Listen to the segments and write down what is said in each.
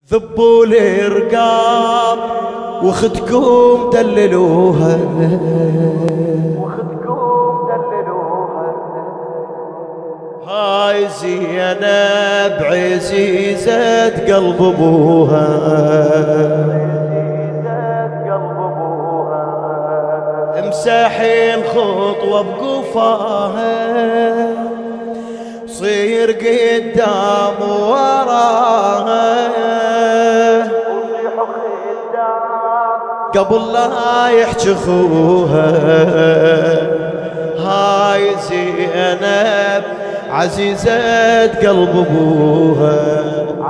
ذبوا الرقاب وخدكم دللوها هاي زينب عزيزة قلب ابوها امسحي الخطوة بقفاها صير قدام وراها قبل لا يحكي اخوها هاي زينب عزيزة قلب ابوها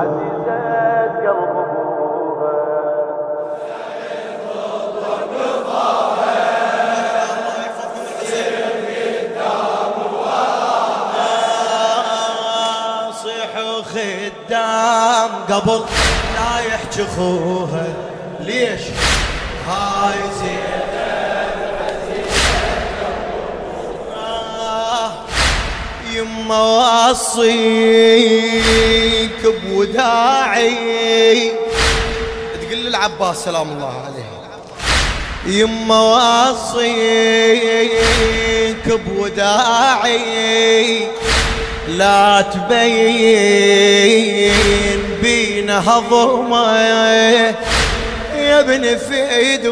صيحوا خدام قبل لا يحكي اخوها ليش هاي زينب يما وصيك بوداعي تقول للعباس سلام الله عليه يما وصيك بوداعي لا تبين بينا هضمه يا ابن فيد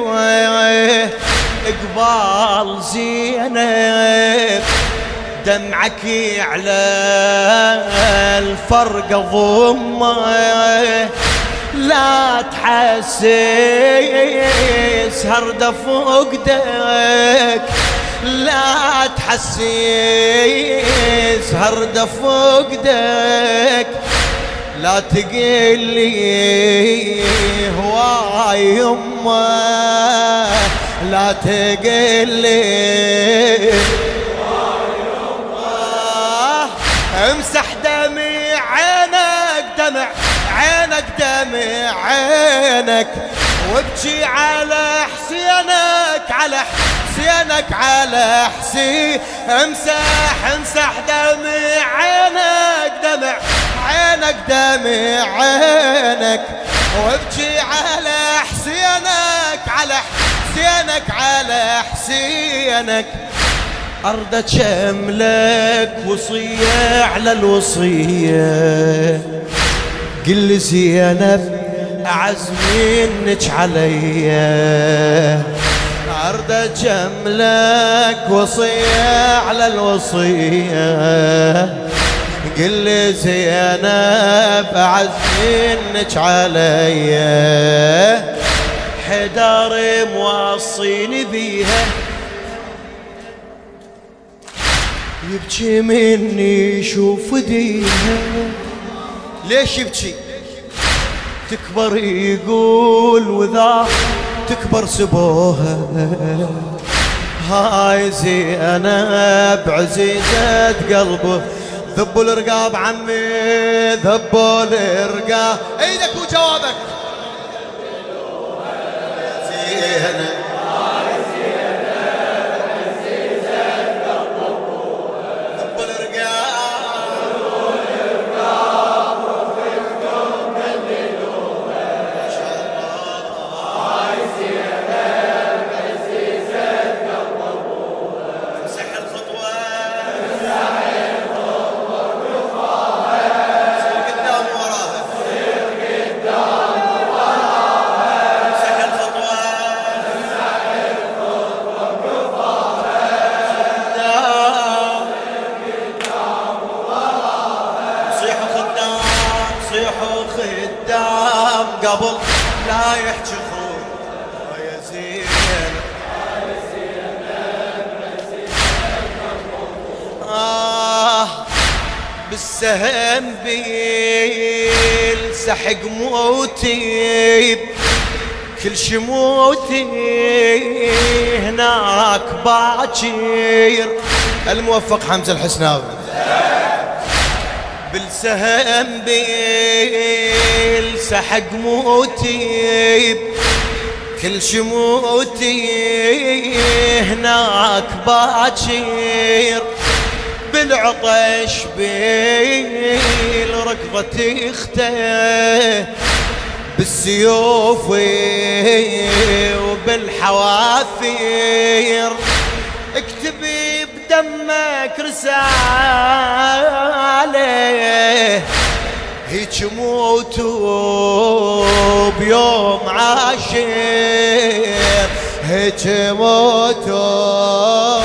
اقبال زينب دمعك على الفرقة ضمه لا تحسس هردة فقدك لا تحسس هردة فقدك لا تقلي هواي يمه لا تقلي امسح دمي عينك دمع عينك دمع عينك وابكي على حسينك على حسينك على حسين امسح دمع عينك دمع عينك دمع عينك وابكي على حسينك على حسينك على حسينك أرض شملك وصية على الوصية قل زينب أعز منك عليا أرض جملك وصية على الوصية قل زينب أعز منك عليا حدار موصيني بيها يبكي مني يشوف ديها ليش يبكي تكبر يقول وذا تكبر سبوها هاي زينب عزيزة قلبه ذبوا الرقاب عمي ذبوا الرقاب ايدك وجوابك زينب قبل لا يحكي اخوي يا زينب بالسهم بيلسحق موتي كل شموتي هناك باكر الموفق حمزة الحسناوي بالسهم بيلسحق موتي كل شموتي هناك باكر بالعطش بالركضة اخته بالسيوف وبالحوافير، اكتبي بدمك رسالة هيج موتوا بيوم عاشر، هيج موتوا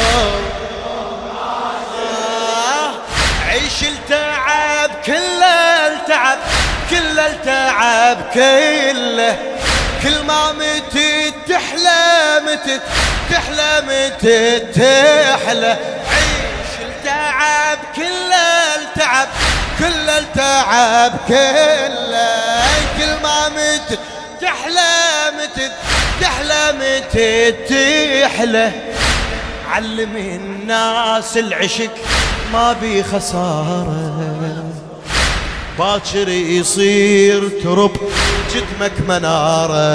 عيش التعب كل التعب، كل التعب كله، كل ما متت تحلى، متت تحلى، متت تحلى. عيش التعب كل التعب، كل التعب كله، كل ما متت تحلى، متت تحلى، متت تحلى. علم الناس العشق ما بي خسارة، باكر يصير ترب جدمك منارة.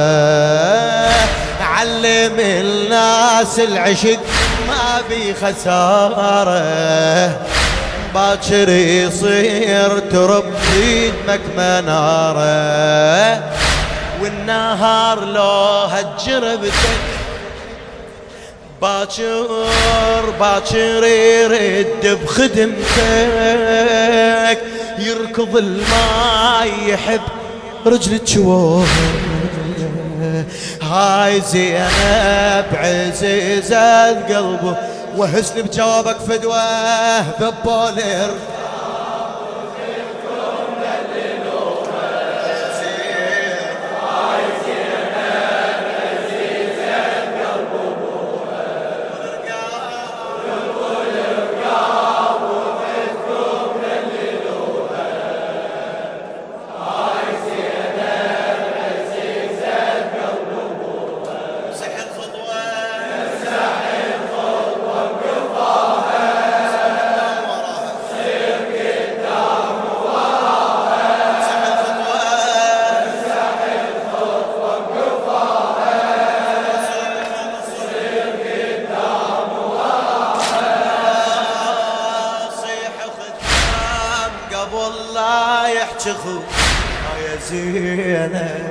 علم الناس العشق ما بي خسارة، باكر يصير ترب جدمك منارة. والنهار لو هجر بتك باكر باكر يرد بخدمتك، يركض الماء يحب رجل تشوه. هاي زينب عزيزة قلبه، وهسني بجوابك فدوة ذبولر. والله يحكي خو يا زينب،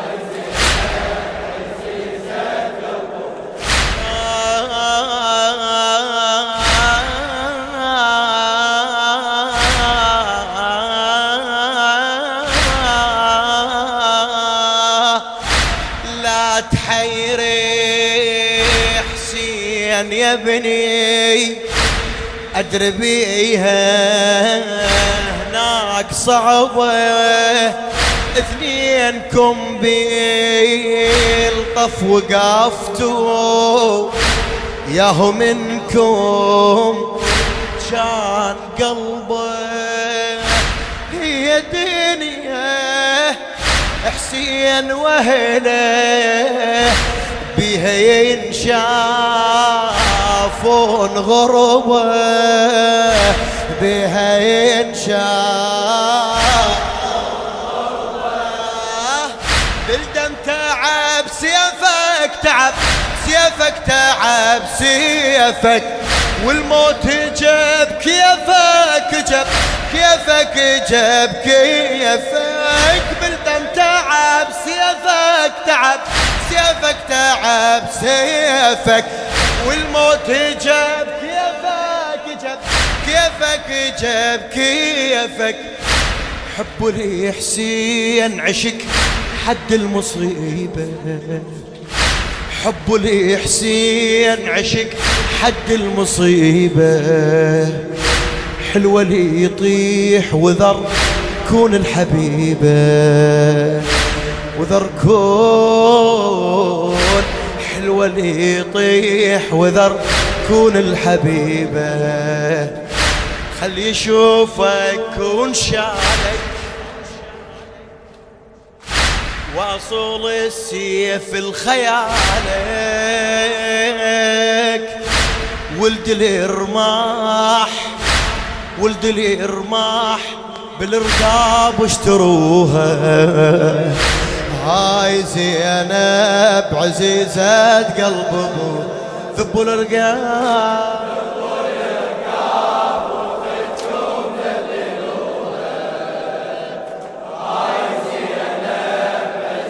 لا تحيري حسين يا بني، أدري بيها هناك صعبة، اثنينكم بالطف وقفتوا، ياهو منكم كان قلبه. هي دنيا حسين وهله بيها ينشافون غربة، بيها ينشاف بالدم تعب سيفك، تعب سيفك، تعب سيفك، والموت جاب كيفك، جاب كيفك، جاب كيفك. بالدم تعب سيفك، تعب سيفك، تعب سيفك، والموت جاب كيفك، جاب كيفك، جاب كيفك. حبوا لي حسين عشق حد المصيبة، حبوا لي حسين عشق حد المصيبة. حلوة لي يطيح وذر كون الحبيبة، وذر كون حلوة لي يطيح وذر كون الحبيبة. خلي يشوفك كون شعرك واصول السيف الخيالك، ولد الرماح، ولد الرماح بالرقاب واشتروها. هاي زينب عزيزة قلب ابو ذبوا الرقاب، هاي زينب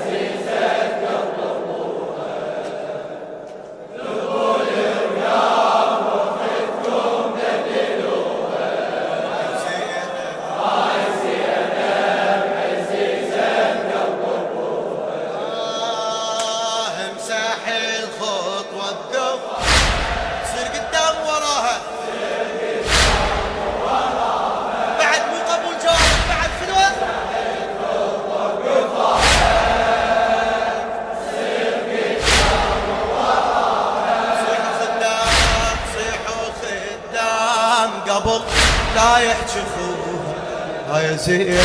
وقف صير قدام وراها بعد مو قبول جوابك بعد فدوة صيحوا خدام صيحوا خدام قبل لا يحكي خوها هاي زين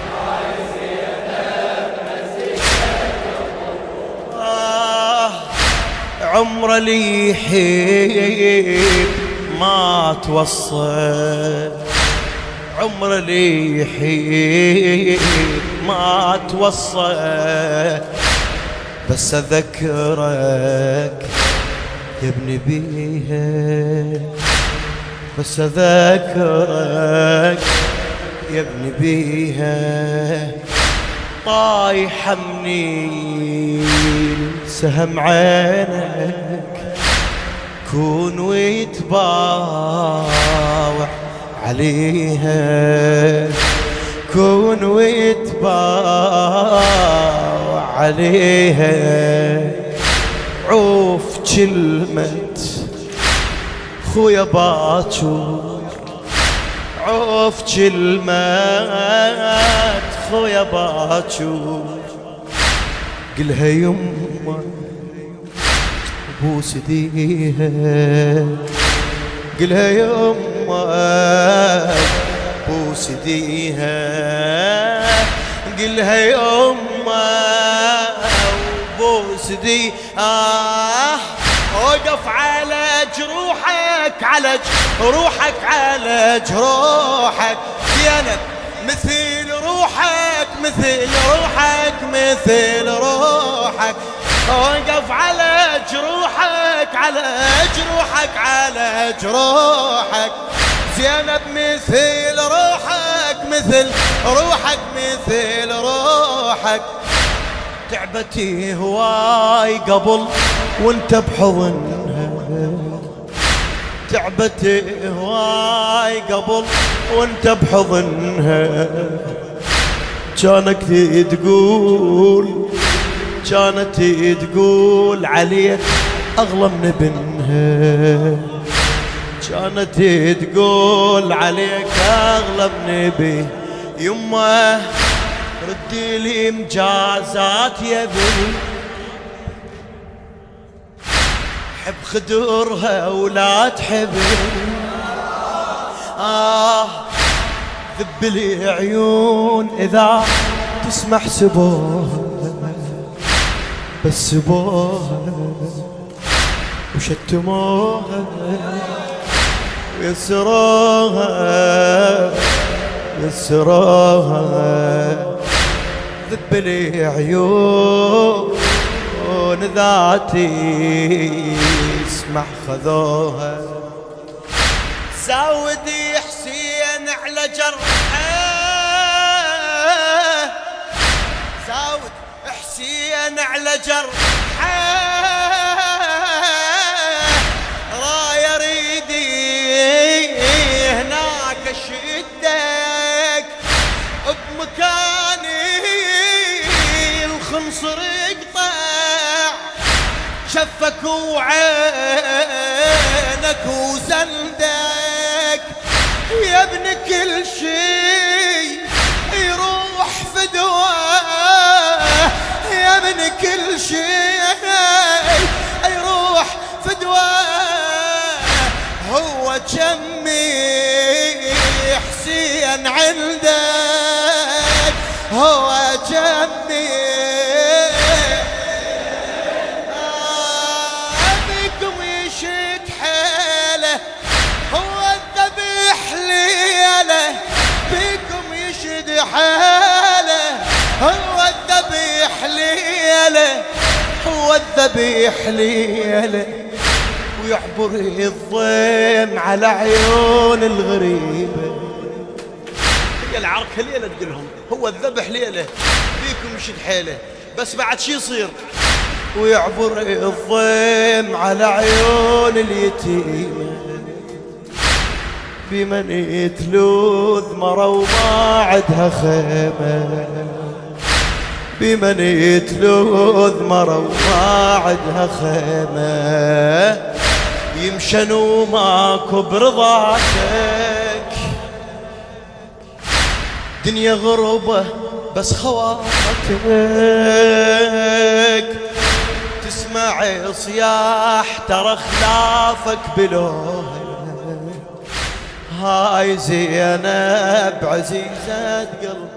عمره لي يحب ما توصل عمره لي يحب ما توصل بس أذكرك يا ابن بيها بس أذكرك يا ابن بيها طايحة منين سهم عينك كون ويتباوع عليها كون ويتباوع عليها عوف كلمة خويا باكر عوف كلمة خويا باكر قلها يمه بوس ايديها قلها يمه بوس ايديها قلها يمه وبوس ايديها وقف على جروحك على جروحك على جروحك زينب مثل روحك مثل روحك مثل روحك وقف على جروحك على جروحك على جروحك زينب مثل روحك مثل روحك مثل روحك تعبتي هواي قبل وانت بحضنها تعبتي هواي قبل وانت بحضنها كانك كانت تقول عليك أغلى من ابنها كانت تقول عليك أغلى من ابنها يمه ردي لي مجازات يا بني حب خدورها ولا تحبني ذب لي عيون إذا تسمح سبوها بس سبوها وشتموها ويسروها ذب لي عيون ذاتي اسمح خذوها زودي حسين على جرحه زود حسين على جرحه راية ريدي هناك اشدك بمكاني الخنصر يقطع شفك وعينك وزندك يا ابن كل شي يروح فدواه يا ابن كل شي يروح فدواه هو جمي حسين عندك هو جمي بكم يشد حيله هو الذبيح ليله بكم يشد حيله هو الذبيح ليله هو الذبيح ليله ويعبر الضيم على عيون الغريبة هي العركة ليلة تقولهم هو الذبح ليلة بيكم مشد حيله بس بعد شي يصير ويعبر الضيم على عيون اليتيمة بمن يتلوذ مرة وما عدها خيمة بمن يتلوذ مرة وما عدها خيمة، يمشن وماكو برضاك، دنيا غربة بس خواطرك، تسمع صياح ترى خلافك بلوه، هاي زينب عزيزة قلبي